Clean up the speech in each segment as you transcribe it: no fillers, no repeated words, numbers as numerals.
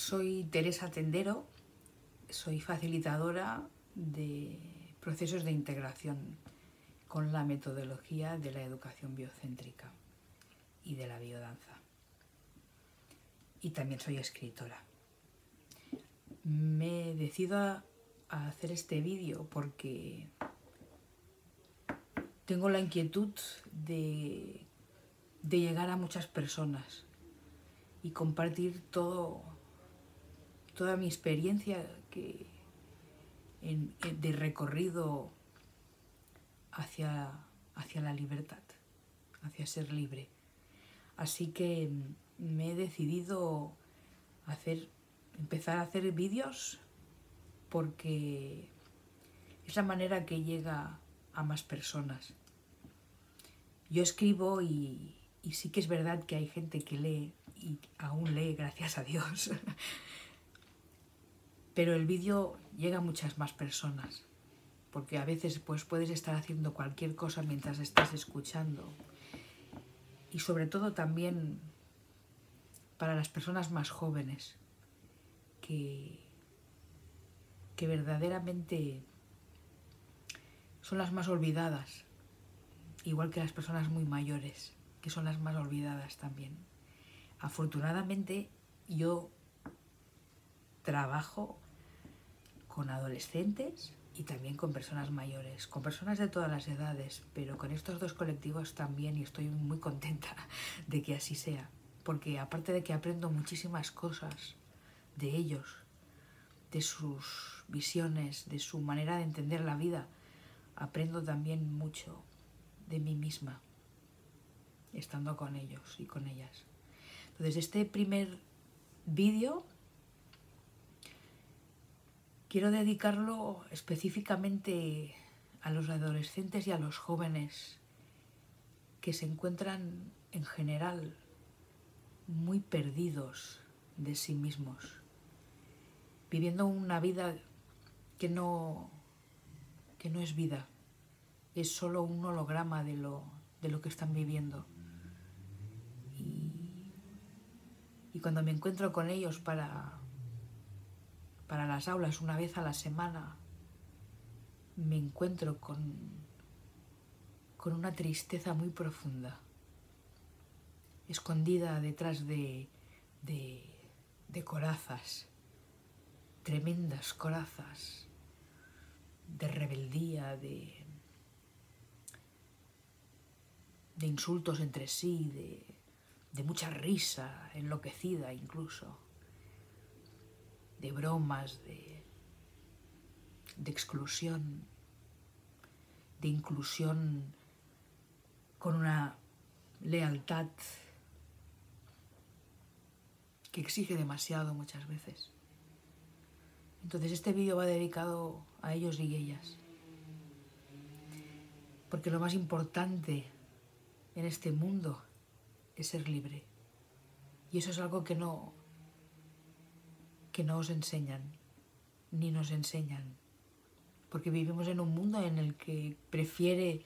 Soy Teresa Tendero, soy facilitadora de procesos de integración con la metodología de la educación biocéntrica y de la biodanza. Y también soy escritora. Me decido a hacer este vídeo porque tengo la inquietud de llegar a muchas personas y compartir toda mi experiencia de recorrido hacia la libertad, hacia ser libre. Así que me he decidido empezar a hacer vídeos porque es la manera que llega a más personas. Yo escribo y sí que es verdad que hay gente que lee y aún lee, gracias a Dios. Pero el vídeo llega a muchas más personas, porque a veces pues, puedes estar haciendo cualquier cosa mientras estás escuchando. Y sobre todo también para las personas más jóvenes, que verdaderamente son las más olvidadas, igual que las personas muy mayores, que son las más olvidadas también. Afortunadamente yo trabajo con adolescentes y también con personas mayores, con personas de todas las edades, pero con estos dos colectivos también, y estoy muy contenta de que así sea, porque aparte de que aprendo muchísimas cosas de ellos, de sus visiones, de su manera de entender la vida, aprendo también mucho de mí misma, estando con ellos y con ellas. Entonces, este primer vídeo quiero dedicarlo específicamente a los adolescentes y a los jóvenes que se encuentran en general muy perdidos de sí mismos, viviendo una vida que no es vida, es solo un holograma de lo que están viviendo. Y cuando me encuentro con ellos para las aulas una vez a la semana, me encuentro con una tristeza muy profunda, escondida detrás de corazas, tremendas corazas, de rebeldía, de insultos entre sí, de mucha risa enloquecida incluso, de bromas, de exclusión, de inclusión con una lealtad que exige demasiado muchas veces. Entonces este vídeo va dedicado a ellos y ellas, porque lo más importante en este mundo es ser libre, y eso es algo que no os enseñan, ni nos enseñan, porque vivimos en un mundo en el que prefiere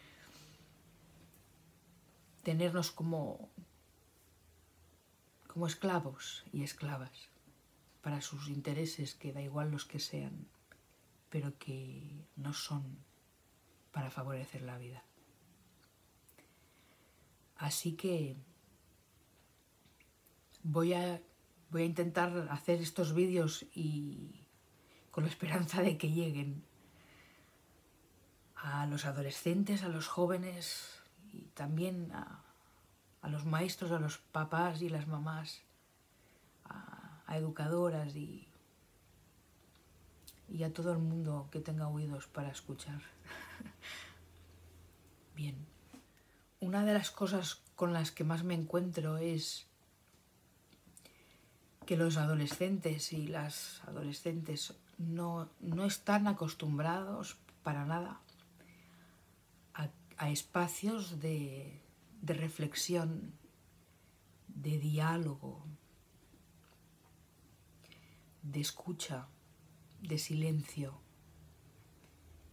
tenernos como esclavos y esclavas para sus intereses, que da igual los que sean, pero que no son para favorecer la vida. Así que voy a intentar hacer estos vídeos y con la esperanza de que lleguen a los adolescentes, a los jóvenes y también a los maestros, a los papás y las mamás, a educadoras y a todo el mundo que tenga oídos para escuchar. Bien, una de las cosas con las que más me encuentro es que los adolescentes y las adolescentes no están acostumbrados para nada a espacios de reflexión, de diálogo, de escucha, de silencio.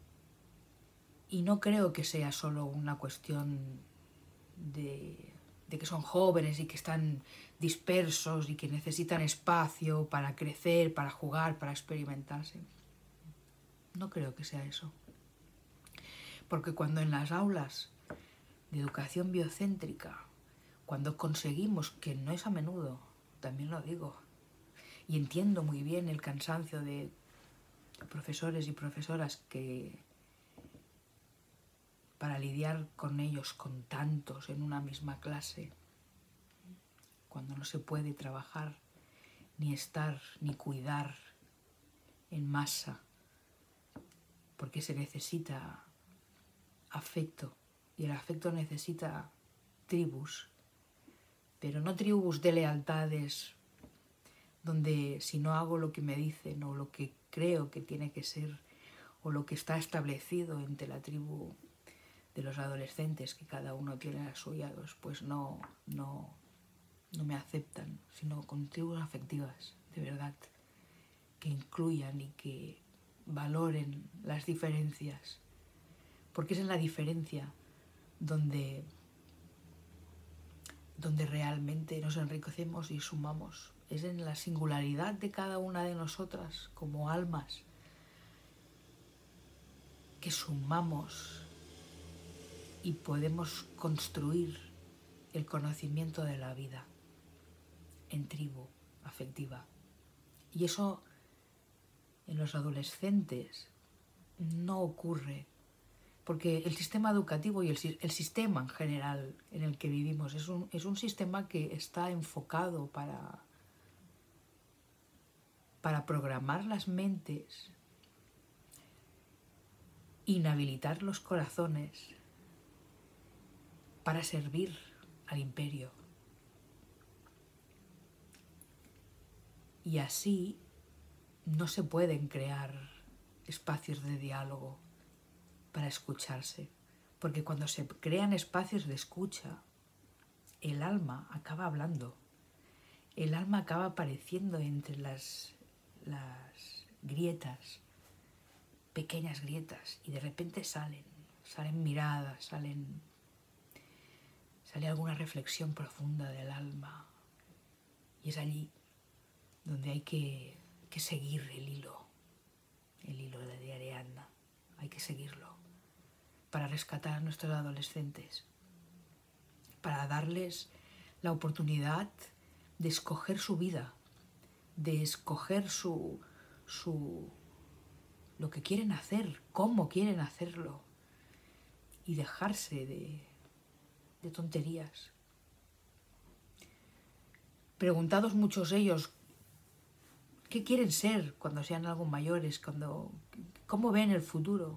Y no creo que sea solo una cuestión de de que son jóvenes y que están dispersos y que necesitan espacio para crecer, para jugar, para experimentarse. No creo que sea eso. Porque cuando en las aulas de educación biocéntrica, cuando conseguimos, que no es a menudo, también lo digo, y entiendo muy bien el cansancio de profesores y profesoras que para lidiar con ellos, con tantos en una misma clase, cuando no se puede trabajar, ni estar, ni cuidar en masa, porque se necesita afecto, y el afecto necesita tribus, pero no tribus de lealtades, donde si no hago lo que me dicen o lo que creo que tiene que ser o lo que está establecido entre la tribu de los adolescentes, que cada uno tiene las suyas, pues no me aceptan, sino con tribus afectivas, de verdad, que incluyan y que valoren las diferencias, porque es en la diferencia donde realmente nos enriquecemos y sumamos. Es en la singularidad de cada una de nosotras como almas que sumamos y podemos construir el conocimiento de la vida en tribu afectiva. Y eso en los adolescentes no ocurre, porque el sistema educativo y el sistema en general en el que vivimos es un sistema que está enfocado para programar las mentes, inhabilitar los corazones para servir al imperio. Y así no se pueden crear espacios de diálogo para escucharse, porque cuando se crean espacios de escucha, el alma acaba hablando, el alma acaba apareciendo entre las grietas, pequeñas grietas, y de repente salen miradas, sale alguna reflexión profunda del alma, y es allí donde hay que seguir el hilo de Ariadna, hay que seguirlo para rescatar a nuestros adolescentes, para darles la oportunidad de escoger su vida, de escoger lo que quieren hacer, cómo quieren hacerlo, y dejarse de tonterías. Preguntados muchos ellos qué quieren ser cuando sean algo mayores, cómo ven el futuro.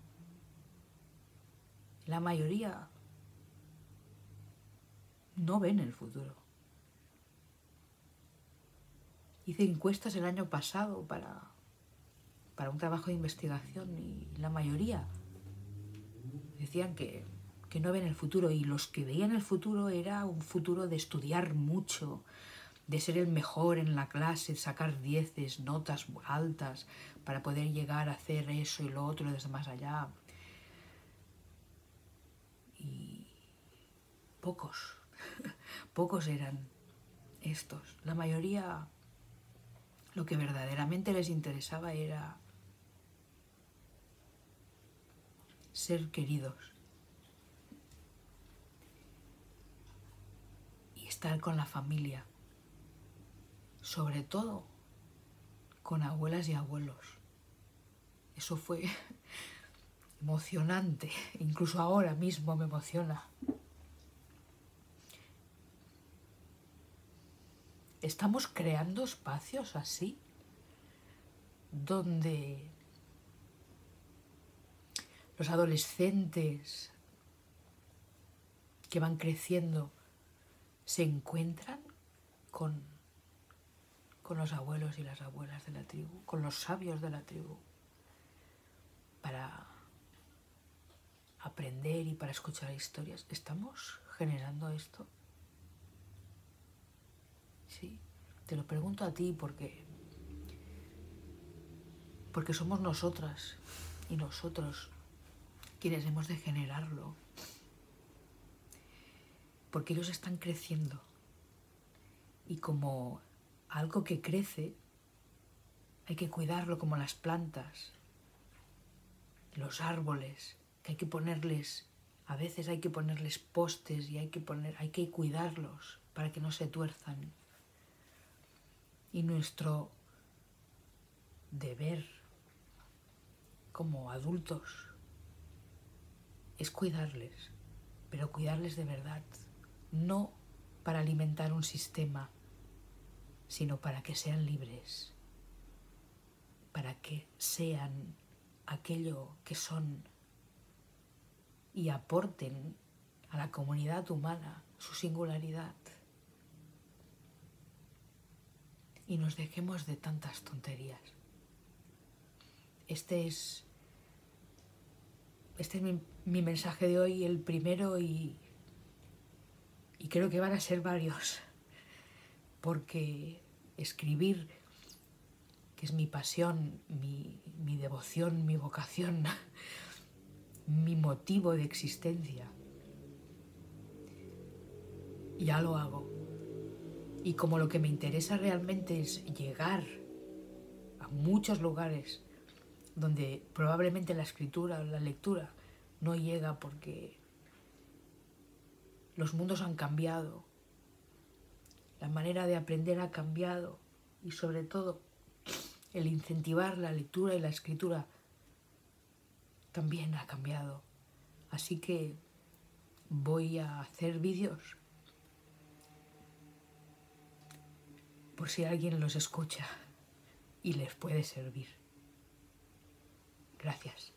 La mayoría no ven el futuro. Hice encuestas el año pasado para un trabajo de investigación y la mayoría decían que no ven el futuro, y los que veían el futuro era un futuro de estudiar mucho, de ser el mejor en la clase, sacar 10, notas altas para poder llegar a hacer eso y lo otro desde más allá. Y pocos eran estos. La mayoría, lo que verdaderamente les interesaba era ser queridos y estar con la familia, sobre todo con abuelas y abuelos. Eso fue emocionante, incluso ahora mismo me emociona. Estamos creando espacios así, donde los adolescentes que van creciendo se encuentran con los abuelos y las abuelas de la tribu, con los sabios de la tribu, para aprender y para escuchar historias. ¿Estamos generando esto? Sí, te lo pregunto a ti porque somos nosotras y nosotros quienes hemos de generarlo. porque ellos están creciendo. Y como algo que crece, hay que cuidarlo como las plantas, los árboles, que hay que ponerles, a veces hay que ponerles postes y hay que cuidarlos para que no se tuerzan. Y nuestro deber como adultos es cuidarles, pero cuidarles de verdad, no para alimentar un sistema, sino para que sean libres, para que sean aquello que son y aporten a la comunidad humana su singularidad. Y nos dejemos de tantas tonterías. Este es mi mensaje de hoy, el primero, y creo que van a ser varios, porque escribir, que es mi pasión, mi devoción, mi vocación, mi motivo de existencia, ya lo hago. Y como lo que me interesa realmente es llegar a muchos lugares donde probablemente la escritura o la lectura no llega porque los mundos han cambiado, la manera de aprender ha cambiado y sobre todo el incentivar la lectura y la escritura también ha cambiado. Así que voy a hacer vídeos por si alguien los escucha y les puede servir. Gracias.